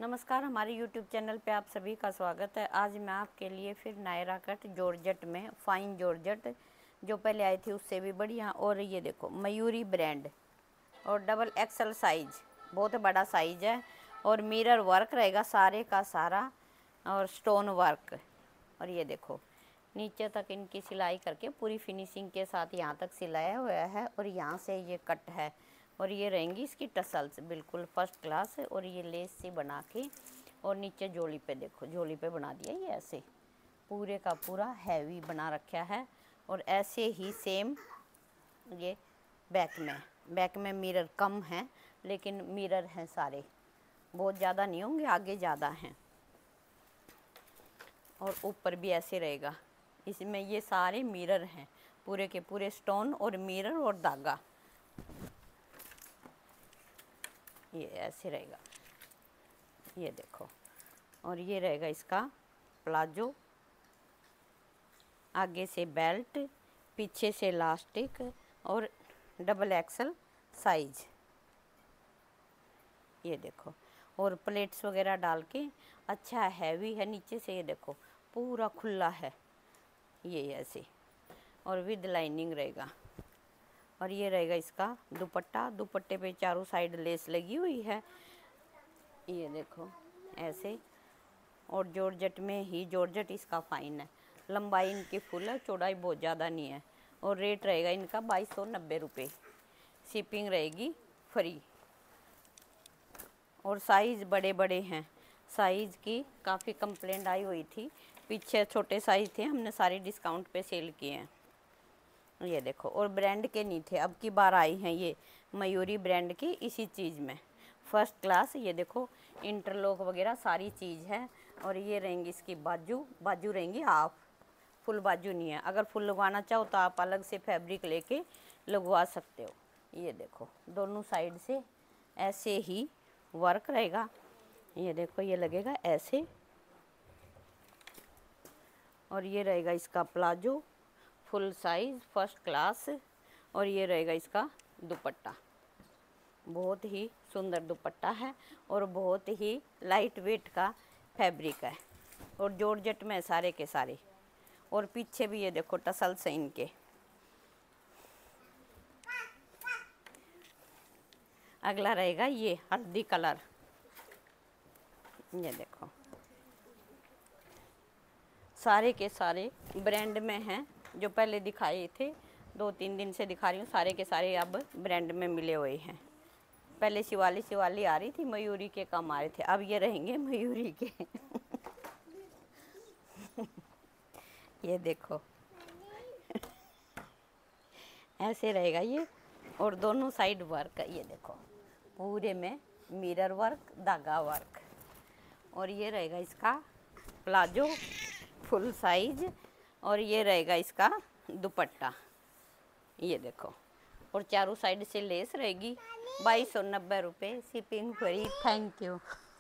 नमस्कार, हमारे YouTube channel पे आप सभी का स्वागत है। आज मैं आपके लिए फिर नायरा कट जॉर्जेट में फाइन जॉर्जेट जो पहले आई थी उससे भी बढ़िया। और ये देखो मयूरी ब्रांड और डबल एक्सल साइज, बहुत बड़ा साइज है। और मिरर वर्क रहेगा सारे का सारा और स्टोन वर्क। और ये देखो नीचे तक इनकी सिलाई करके पूरी फिनिशिंग के साथ यहाँ तक सिलाया हुआ है। और यहाँ से ये कट है और ये रहेंगी इसकी टसल्स बिल्कुल फर्स्ट क्लास। और ये लेस से बना के और नीचे जोड़ी पे देखो, जोड़ी पे बना दिया ये ऐसे पूरे का पूरा हैवी बना रखा है। और ऐसे ही सेम ये बैक में मिरर कम है लेकिन मिरर हैं सारे, बहुत ज़्यादा नहीं होंगे, आगे ज़्यादा हैं। और ऊपर भी ऐसे रहेगा, इसमें ये सारे मिरर हैं पूरे के पूरे, स्टोन और मिरर और धागा, ये ऐसे रहेगा। ये देखो और ये रहेगा इसका प्लाजो, आगे से बेल्ट, पीछे से इलास्टिक और डबल एक्सल साइज। ये देखो और प्लेट्स वगैरह डाल के अच्छा हैवी है। नीचे से ये देखो पूरा खुला है ये ऐसे, और विद लाइनिंग रहेगा। और ये रहेगा इसका दुपट्टा, दुपट्टे पे चारों साइड लेस लगी हुई है, ये देखो ऐसे। और जॉर्जेट में ही, जॉर्जेट इसका फाइन है, लंबाई इनकी फुल है, चौड़ाई बहुत ज़्यादा नहीं है। और रेट रहेगा इनका 2290 रुपये, शिपिंग रहेगी फ्री। और साइज़ बड़े बड़े हैं, साइज़ की काफ़ी कंप्लेंट आई हुई थी, पीछे छोटे साइज़ थे, हमने सारे डिस्काउंट पे सेल किए हैं। ये देखो और ब्रांड के नहीं थे, अब की बार आई हैं ये मयूरी ब्रांड की इसी चीज़ में फर्स्ट क्लास। ये देखो इंटरलॉक वगैरह सारी चीज़ है। और ये रहेंगी इसकी बाजू, बाजू रहेंगी हाफ, फुल बाजू नहीं है। अगर फुल लगवाना चाहो तो आप अलग से फैब्रिक लेके लगवा सकते हो। ये देखो दोनों साइड से ऐसे ही वर्क रहेगा, ये देखो ये लगेगा ऐसे। और ये रहेगा इसका palazzo full size first class. और ये रहेगा इसका दुपट्टा, बहुत ही सुंदर दुपट्टा है और बहुत ही लाइट वेट का फैब्रिक है। और जॉर्जेट में सारे के सारे। और पीछे भी ये देखो टसल्स हैं इनके। अगला रहेगा ये हल्दी कलर, ये देखो सारे के सारे ब्रांड में हैं, जो पहले दिखाए थे 2-3 दिन से दिखा रही हूँ, सारे के सारे अब ब्रांड में मिले हुए हैं। पहले शिवाली आ रही थी, मयूरी के कम आ रहे थे, अब ये रहेंगे मयूरी के ये देखो ऐसे रहेगा ये। और दोनों साइड वर्क, ये देखो पूरे में मिरर वर्क, धागा वर्क। और ये रहेगा इसका प्लाजो फुल साइज। और ये रहेगा इसका दुपट्टा, ये देखो। और चारों साइड से लेस रहेगी, 2290 रुपये, शिपिंग फ्री। Thank you.